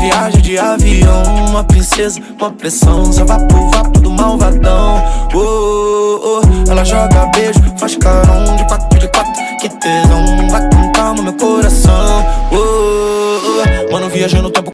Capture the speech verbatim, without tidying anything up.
viaja de avião, uma princesa, uma pressão, só vapo, vapo do malvadão. Oh, oh, oh. Ela joga beijo, faz carão de quatro de quatro, que tesão, vai com